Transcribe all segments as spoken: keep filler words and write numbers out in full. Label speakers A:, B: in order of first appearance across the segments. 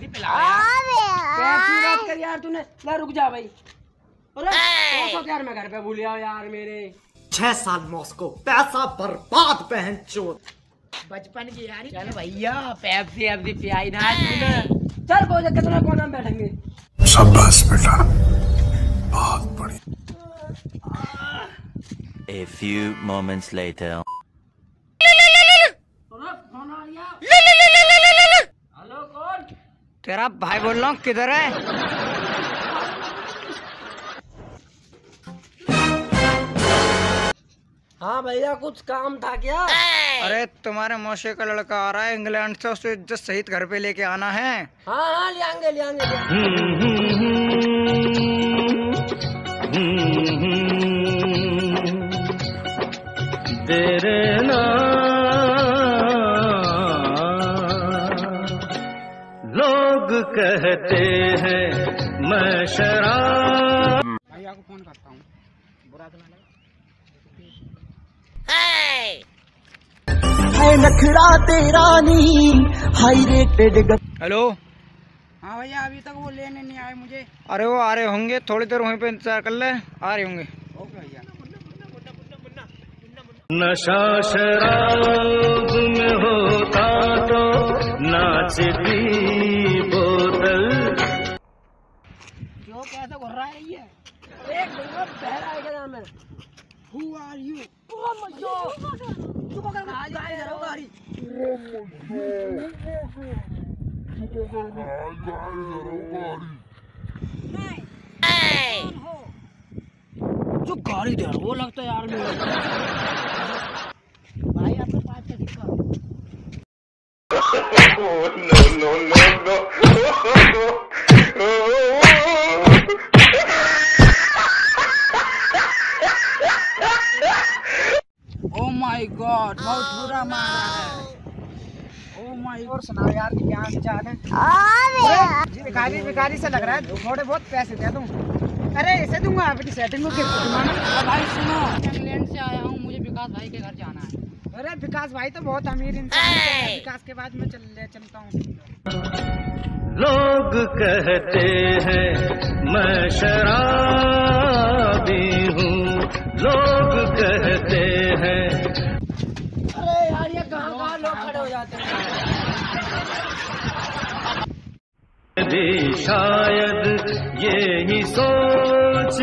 A: Pepsi पिला यार। Pepsi बात कर यार तूने। ला रुक जा भाई। अरे तो तो यार मैं घर पे भूल गया यार मेरे।
B: छह साल मॉस्को पैसा बर्बाद बहन चोद।
A: बचपन की यारी। चल भैया पेप्सी एप्सी पियाई ना तूने। चल कोई दिक्कत ना कोना में बैठेंगे।
C: शाबाश बेटा बहुत बढ़िया।
D: A few moments later.
A: Hello कौन?
B: तेरा भाई बोल रहा हूँ किधर है?
A: हाँ भैया कुछ काम था क्या?
B: अरे तुम्हारे मौसे का लड़का आ रहा है इंग्लैंड से, उसे इज्जत सहित घर पे लेके आना है।
A: हाँ हाँ लियांगे लियांगे
E: तेरे नाम लोग कहते हैं मैं शराब।
B: भैया को फोन करता हूँ, बुरा तो ना लगे।
F: है नखरा तेरा नी हाई रेटेड।
B: हेलो।
A: हाँ भैया अभी तक वो लेने नहीं आए मुझे।
B: अरे वो आ रहे होंगे, थोड़ी देर वहीं पे इंतजार कर ले, आ रहे होंगे।
A: ओके भैया।
E: नशा शराब में होता तो नाचती बोतल।
A: जो कैसे घुर रहा है ये? एक मिनट बहरा है क्या नाम है? Who are you? Oh my God! चुप कर गाड़ी गाड़ी करो गाड़ी। जो गाड़ी दे वो लगता है यार मेरे भाई आपके पास का सिक्का।
E: No no no no.
A: Oh my god बहुत बुरा मारा है। ओ माय
B: और सुनाओ यार क्या हाल है? जी भिखारी भिखारी से लग रहा है, थोड़े बहुत पैसे दे दूं। अरे इसे दूंगा आपकी सेटिंग को कितना।
A: भाई सुनो इंग्लैंड से आया हूँ, मुझे विकास भाई के घर जाना है।
B: अरे विकास भाई तो बहुत अमीर इंसान है, विकास के बाद मैं चल ले चलता हूँ।
E: लोग कहते हैं मैं शराबी हूँ, लोग कहते हैं।
A: अरे यार ये कहाँ कहाँ लोग खड़े हो जाते हैं।
E: भी शायद ये ही सोच।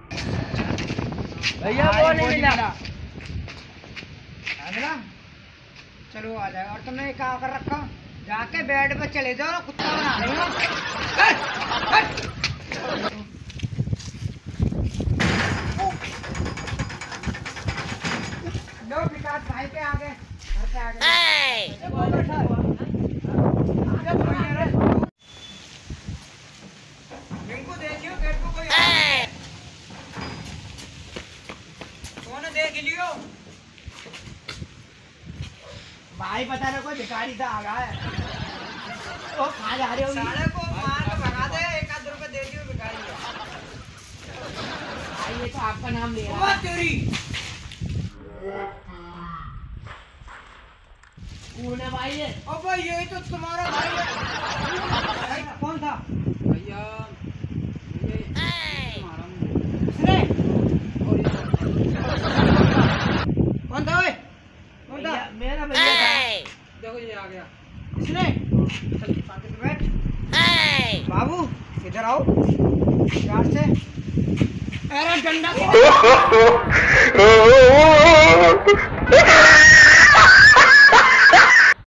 B: भैया वो नहीं मिला। मिला? चलो आ जाएगा। और तुमने क्या कर रखा? जाके बेड पे चले जाओ और कुत्ता बना देगा। लो विकास भाई के आगे घर पे आगे। इनको देखियो गेट को कोई कौन देख लियो। भाई पता नहीं कोई भिखारी था आ गया है। ओ खा जा रहे हो साले को मार के भगा दे। एक आध रुपए दे दियो भिखारी को।
A: भाई ये तो आपका नाम ले रहा है।
B: ओ तेरी
A: कौन है भाई ये?
B: ओ भाई ये तो तुम्हारा भाई है। भाई कौन था?
A: भैया ये तुम्हारा
B: इसने कौन था? ओए कौन था?
A: मेरा भैया था। देखो ये आ गया।
B: इसने चल साथ में बैठ। बाबू इधर आओ प्यार से। अरे डंडा